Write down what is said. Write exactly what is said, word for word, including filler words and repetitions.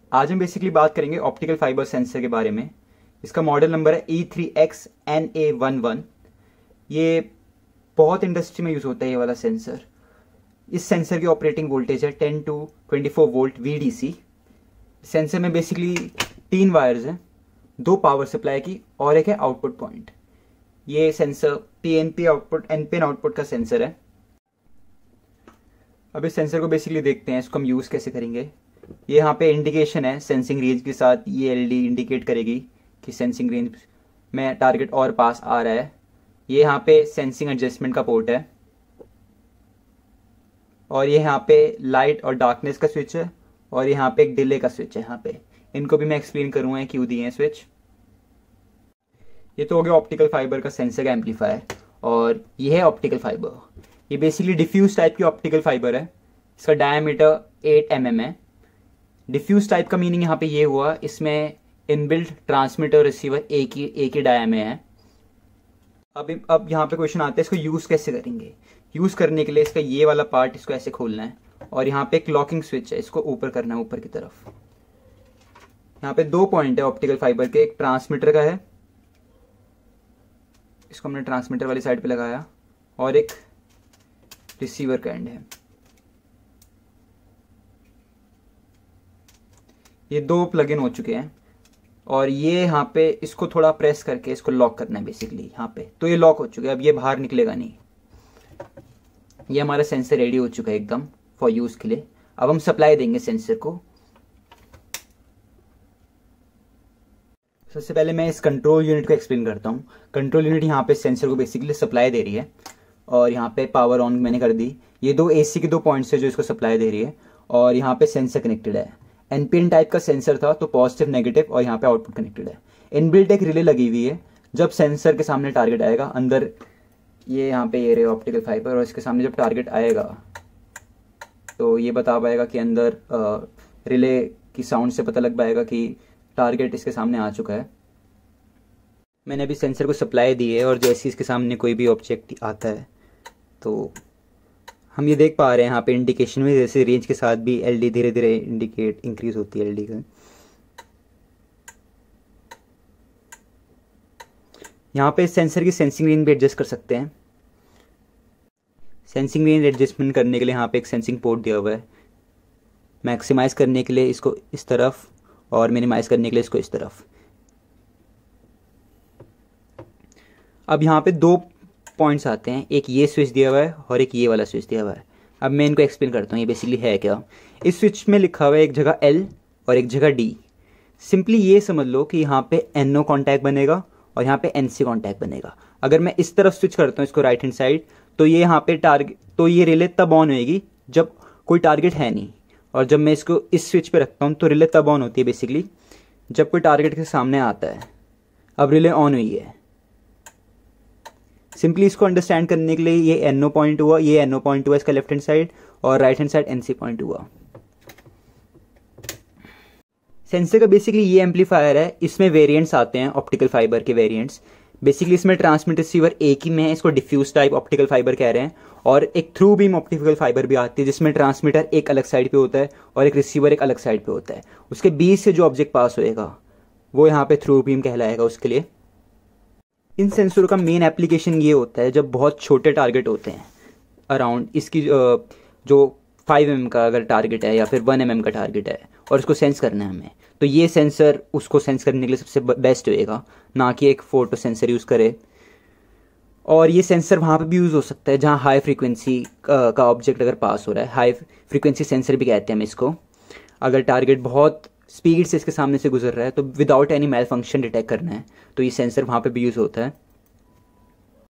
आज हम बेसिकली बात करेंगे ऑप्टिकल फाइबर सेंसर के बारे में। इसका मॉडल नंबर है E three X N A one one. ये बहुत इंडस्ट्री में यूज़ होता है ये वाला सेंसर। इस सेंसर की ऑपरेटिंग वोल्टेज है ten to twenty four volt V D C. Sensor में बेसिकली तीन वायर्स हैं, दो पावर सप्लाई की और एक है आउटपुट पॉइंट। ये sensor P N P output N P N output का सेंसर है। अब इस सेंसर को बेसिकली देखते हैं, इसको हम यूज़ कैसे करेंगे। ये यहाँ पे इंडिकेशन है सेंसिंग रेंज के साथ, ये एल ई डी इंडिकेट करेगी कि सेंसिंग रेंज में टारगेट और पास आ रहा है। ये यहाँ पे सेंसिंग एडजस्टमेंट का पोर्ट है और ये यहाँ पे लाइट और डार्कनेस का स्विच है और यहाँ पे एक डिले का स्विच है। यहाँ पे इनको भी मैं एक्सप्लेन करूँगा क्यों दिए हैं स्विच। ये तो हो गया ऑप्टिकल फाइबर का सेंसर का एम्पलीफायर और ये है ऑप्टिकल फाइबर। ये बेसिकली डिफ्यूज टाइप की ऑप्टिकल फाइबर है। इसका डायमीटर एट एम एम है। डिफ्यूज टाइप का मीनिंग यहाँ पे ये हुआ, इसमें इनबिल्ट ट्रांसमीटर रिसीवर एक ही एक ही डाया में है। अब अब यहाँ पे क्वेश्चन आता है, इसको यूज़ कैसे करेंगे। यूज़ करने के लिए इसका ये वाला पार्ट इसको ऐसे खोलना है और यहाँ पे एक लॉकिंग स्विच है, इसको ऊपर करना है ऊपर की तरफ। यहाँ पे दो पॉइंट है ऑप्टिकल फाइबर के, एक ट्रांसमीटर का है, इसको हमने ट्रांसमीटर वाली साइड पे लगाया, और एक रिसीवर का एंड है। ये दो प्लग इन हो चुके हैं और ये यहाँ पे इसको थोड़ा प्रेस करके इसको लॉक करना है बेसिकली यहाँ पे। तो ये लॉक हो चुका है, अब ये बाहर निकलेगा नहीं। ये हमारा सेंसर रेडी हो चुका है एकदम फॉर यूज के लिए। अब हम सप्लाई देंगे सेंसर को। सबसे पहले मैं इस कंट्रोल यूनिट को एक्सप्लेन करता हूँ। कंट्रोल यूनिट यहाँ पे सेंसर को बेसिकली सप्लाई दे रही है और यहाँ पे पावर ऑन मैंने कर दी। ये दो एसी के दो पॉइंट्स है जो इसको सप्लाई दे रही है और यहाँ पे सेंसर कनेक्टेड है। एन पी एन टाइप का सेंसर था तो पॉजिटिव नेगेटिव और यहाँ पे आउटपुट कनेक्टेड है। इनबिल्ट एक रिले लगी हुई है, जब सेंसर के सामने टारगेट आएगा अंदर, ये यहाँ पे ये रहे ऑप्टिकल फाइबर, और इसके सामने जब टारगेट आएगा तो ये बता पाएगा कि अंदर रिले की साउंड से पता लग पाएगा कि टारगेट इसके सामने आ चुका है। मैंने अभी सेंसर को सप्लाई दी है और जैसे इसके सामने कोई भी ऑब्जेक्ट आता है तो हम ये देख पा रहे हैं यहाँ पे इंडिकेशन में, जैसे रेंज के साथ भी एलडी धीरे धीरे इंडिकेट इंक्रीज होती है एलडी का। यहाँ पे सेंसर की सेंसिंग रेंज भी एडजस्ट कर सकते हैं। सेंसिंग रेंज एडजस्टमेंट करने के लिए यहाँ पे एक सेंसिंग पोर्ट दिया हुआ है। मैक्सिमाइज करने के लिए इसको इस तरफ और मिनिमाइज करने के लिए इसको इस तरफ। अब यहाँ पे दो पॉइंट्स आते हैं, एक ये स्विच दिया हुआ है और एक ये वाला स्विच दिया हुआ है। अब मैं इनको एक्सप्लेन करता हूँ ये बेसिकली है क्या। इस स्विच में लिखा हुआ है एक जगह एल और एक जगह डी। सिंपली ये समझ लो कि यहाँ पे एन ओ कॉन्टैक्ट बनेगा और यहाँ पे एन सी कॉन्टैक्ट बनेगा। अगर मैं इस तरफ स्विच करता हूँ इसको राइट हैंड साइड, तो ये यहाँ पे टारगेट, तो ये रिले तब ऑन होएगी जब कोई टारगेट है नहीं, और जब मैं इसको इस स्विच पे रखता हूँ तो रिले तब ऑन होती है बेसिकली जब कोई टारगेट के सामने आता है। अब रिले ऑन हुई है। सिंपली इसको अंडरस्टैंड करने के लिए ये एनओ पॉइंट हुआ, ये एनओ पॉइंट हुआ इसका लेफ्ट हैंड साइड, और right hand side NC point हुआ। सेंसर का बेसिकली ये एम्पलीफायर है। इसमें वेरिएंट्स आते हैं ऑप्टिकल फाइबर के वेरिएंट्स। बेसिकली इसमें ट्रांसमिट रिसीवर एक ही में है, इसको डिफ्यूज टाइप ऑप्टिकल फाइबर कह रहे हैं, और एक थ्रू बीम ऑप्टिकल फाइबर भी आती है जिसमें ट्रांसमीटर एक अलग साइड पे होता है और एक रिसीवर एक अलग साइड पे होता है। उसके बीच से जो ऑब्जेक्ट पास होएगा वो यहाँ पे थ्रू बीम कहलाएगा उसके लिए। इन सेंसरों का मेन एप्लीकेशन ये होता है जब बहुत छोटे टारगेट होते हैं अराउंड, इसकी जो फाइव एम एम का अगर टारगेट है या फिर वन एम एम का टारगेट है और उसको सेंस करना है हमें, तो ये सेंसर उसको सेंस करने के लिए सबसे बेस्ट होएगा, ना कि एक फोटो सेंसर यूज़ करे। और ये सेंसर वहाँ पे भी यूज़ हो सकता है जहाँ हाई फ्रीक्वेंसी का ऑब्जेक्ट अगर पास हो रहा है। हाई फ्रीक्वेंसी सेंसर भी कहते हैं हम इसको। अगर टारगेट बहुत स्पीड से इसके सामने से गुजर रहा है तो without any malfunction detect करना है तो ये सेंसर वहाँ पे भी यूज़ होता है।